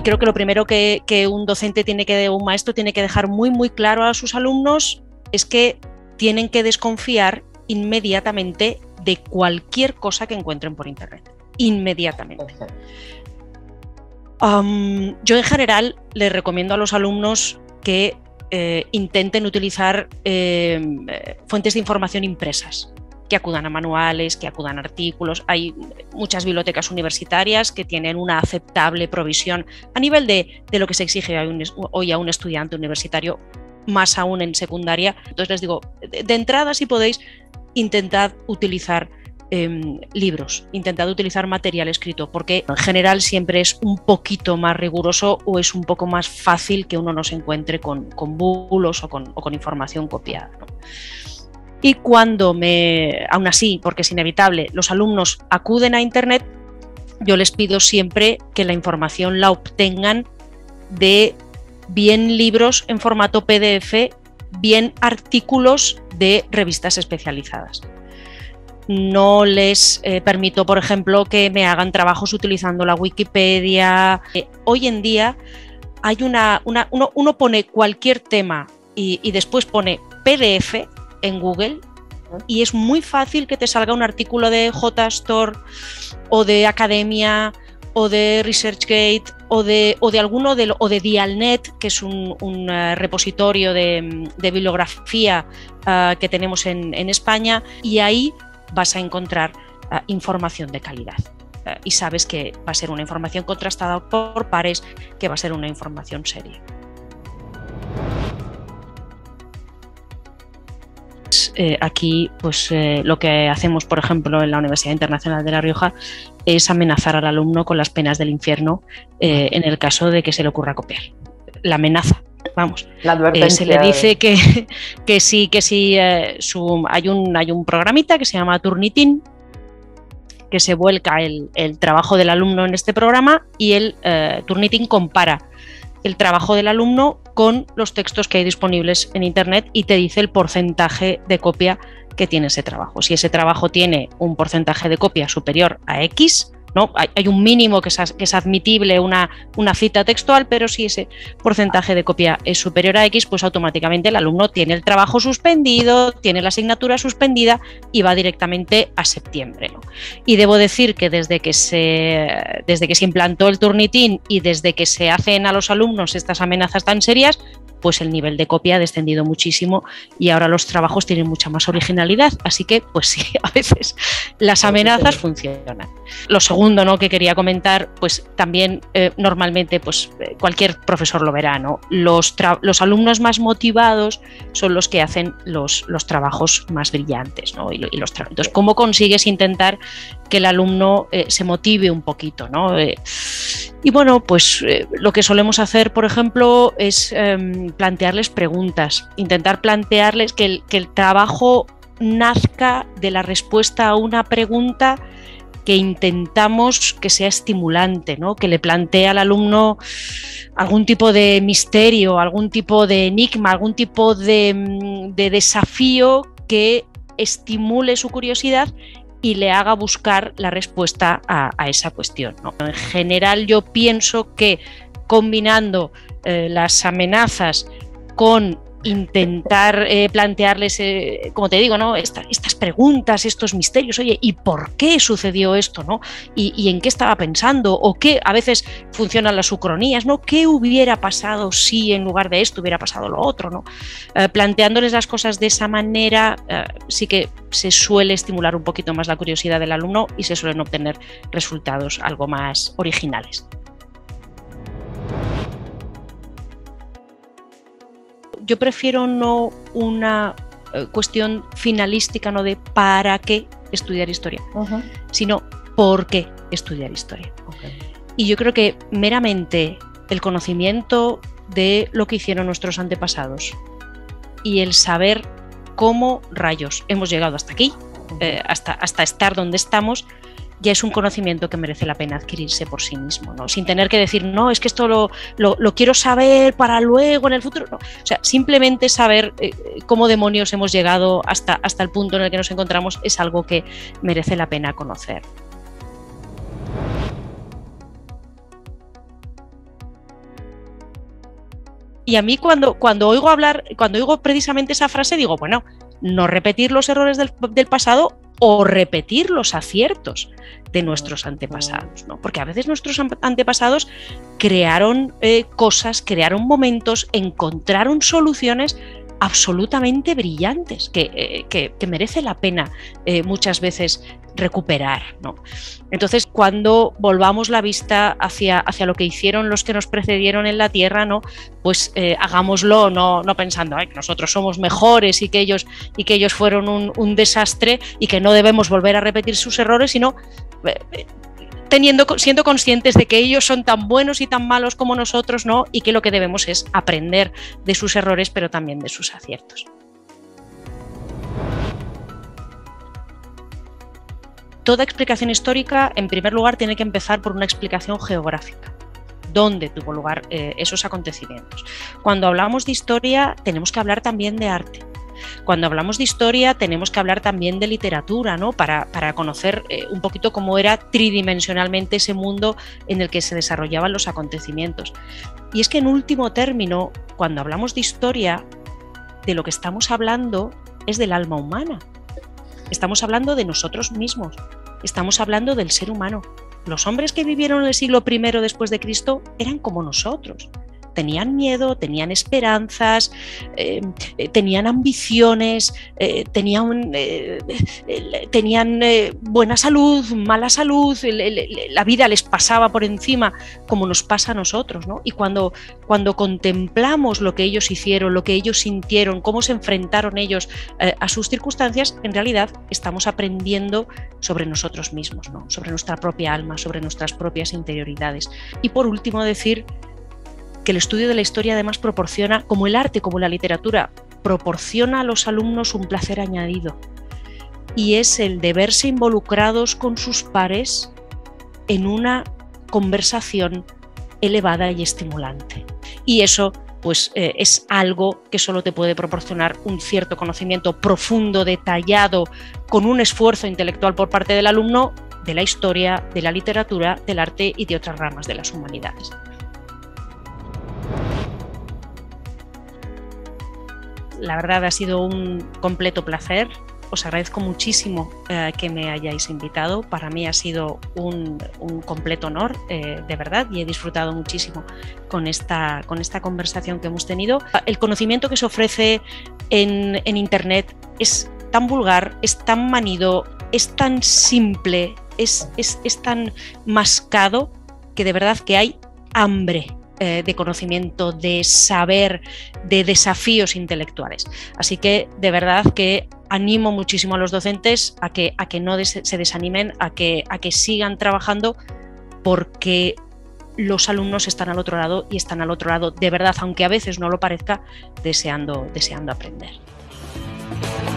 creo que lo primero que un docente un maestro tiene que dejar muy, muy claro a sus alumnos es que tienen que desconfiar inmediatamente de cualquier cosa que encuentren por internet. Inmediatamente. Yo en general les recomiendo a los alumnos que intenten utilizar fuentes de información impresas, que acudan a manuales, que acudan a artículos. Hay muchas bibliotecas universitarias que tienen una aceptable provisión a nivel de lo que se exige hoy a un estudiante universitario, más aún en secundaria. Entonces les digo, de entrada, si podéis, intentad utilizar libros, intentad utilizar material escrito, porque en general siempre es un poquito más riguroso o es un poco más fácil que uno no se encuentre con bulos o con información copiada, ¿no? Y cuando aún así, porque es inevitable, los alumnos acuden a internet, yo les pido siempre que la información la obtengan de bien libros en formato PDF, bien artículos de revistas especializadas. No les permito, por ejemplo, que me hagan trabajos utilizando la Wikipedia. Hoy en día hay uno pone cualquier tema y después pone PDF en Google y es muy fácil que te salga un artículo de JSTOR o de Academia o de ResearchGate o de alguno o de Dialnet, que es un repositorio de bibliografía que tenemos en España, y ahí vas a encontrar información de calidad y sabes que va a ser una información contrastada por pares, que va a ser una información seria. Aquí pues lo que hacemos, por ejemplo, en la Universidad Internacional de La Rioja es amenazar al alumno con las penas del infierno en el caso de que se le ocurra copiar. La amenaza. Vamos, la advertencia. Se le dice que sí, hay un programita que se llama Turnitin, que se vuelca el trabajo del alumno en este programa, y el Turnitin compara el trabajo del alumno con los textos que hay disponibles en internet y te dice el porcentaje de copia que tiene ese trabajo. Si ese trabajo tiene un porcentaje de copia superior a X, ¿no? Hay un mínimo que es admitible, una cita textual, pero si ese porcentaje de copia es superior a X, pues automáticamente el alumno tiene el trabajo suspendido, tiene la asignatura suspendida y va directamente a septiembre, ¿no? Y debo decir que desde que se implantó el Turnitin y desde que se hacen a los alumnos estas amenazas tan serias, pues el nivel de copia ha descendido muchísimo y ahora los trabajos tienen mucha más originalidad. Así que, pues sí, a veces las amenazas funcionan. Lo segundo, ¿no?, que quería comentar, pues también normalmente pues cualquier profesor lo verá, ¿no? Los alumnos más motivados son los que hacen los trabajos más brillantes, ¿no? Entonces, ¿cómo consigues intentar que el alumno se motive un poquito, ¿no? Y bueno, pues lo que solemos hacer, por ejemplo, es plantearles preguntas, intentar plantearles que el trabajo nazca de la respuesta a una pregunta que intentamos que sea estimulante, ¿no? Que le plantee al alumno algún tipo de misterio, algún tipo de enigma, algún tipo de desafío que estimule su curiosidad y le haga buscar la respuesta a esa cuestión, ¿no? En general, yo pienso que combinando las amenazas con intentar plantearles, como te digo, ¿no?, estas preguntas, estos misterios, oye, ¿y por qué sucedió esto, ¿no? ¿Y en qué estaba pensando? O qué, a veces funcionan las ucronías, ¿no? ¿Qué hubiera pasado si en lugar de esto hubiera pasado lo otro, ¿no? Planteándoles las cosas de esa manera, sí que se suele estimular un poquito más la curiosidad del alumno y se suelen obtener resultados algo más originales. Yo prefiero no una cuestión finalística, no de para qué estudiar historia, sino por qué estudiar historia. Y yo creo que meramente el conocimiento de lo que hicieron nuestros antepasados y el saber cómo rayos hemos llegado hasta aquí, hasta estar donde estamos, ya es un conocimiento que merece la pena adquirirse por sí mismo, ¿no? Sin tener que decir, no, es que esto lo quiero saber para luego en el futuro. No. O sea, simplemente saber cómo demonios hemos llegado hasta el punto en el que nos encontramos es algo que merece la pena conocer. Y a mí cuando oigo precisamente esa frase, digo, bueno, no repetir los errores del pasado o repetir los aciertos de nuestros antepasados, ¿no? Porque a veces nuestros antepasados crearon cosas, crearon momentos, encontraron soluciones absolutamente brillantes que merece la pena muchas veces recuperar, ¿no? Entonces, cuando volvamos la vista hacia lo que hicieron los que nos precedieron en la Tierra, ¿no? Pues hagámoslo no pensando que nosotros somos mejores y que ellos fueron un desastre y que no debemos volver a repetir sus errores, sino siendo conscientes de que ellos son tan buenos y tan malos como nosotros, ¿no? Y que lo que debemos es aprender de sus errores, pero también de sus aciertos. Toda explicación histórica, en primer lugar, tiene que empezar por una explicación geográfica. ¿Dónde tuvo lugar esos acontecimientos? Cuando hablamos de historia, tenemos que hablar también de arte. Cuando hablamos de historia, tenemos que hablar también de literatura, ¿no? Para conocer un poquito cómo era tridimensionalmente ese mundo en el que se desarrollaban los acontecimientos. Y es que, en último término, cuando hablamos de historia, de lo que estamos hablando es del alma humana. Estamos hablando de nosotros mismos, estamos hablando del ser humano. Los hombres que vivieron en el siglo I después de Cristo eran como nosotros. Tenían miedo, tenían esperanzas, tenían ambiciones, tenían buena salud, mala salud, la vida les pasaba por encima como nos pasa a nosotros, ¿no? Y cuando contemplamos lo que ellos hicieron, lo que ellos sintieron, cómo se enfrentaron ellos a sus circunstancias, en realidad estamos aprendiendo sobre nosotros mismos, ¿no? Sobre nuestra propia alma, sobre nuestras propias interioridades. Y por último decir que el estudio de la historia además proporciona, como el arte, como la literatura, proporciona a los alumnos un placer añadido, y es el de verse involucrados con sus pares en una conversación elevada y estimulante. Y eso pues es algo que solo te puede proporcionar un cierto conocimiento profundo, detallado, con un esfuerzo intelectual por parte del alumno de la historia, de la literatura, del arte y de otras ramas de las humanidades. La verdad ha sido un completo placer. Os agradezco muchísimo que me hayáis invitado. Para mí ha sido un completo honor, de verdad, y he disfrutado muchísimo con esta conversación que hemos tenido. El conocimiento que se ofrece en Internet es tan vulgar, es tan manido, es tan simple, es tan mascado, que de verdad que hay hambre de conocimiento, de saber, de desafíos intelectuales. Así que de verdad que animo muchísimo a los docentes a que no se desanimen, a que sigan trabajando, porque los alumnos están al otro lado, y están al otro lado de verdad, aunque a veces no lo parezca, deseando aprender.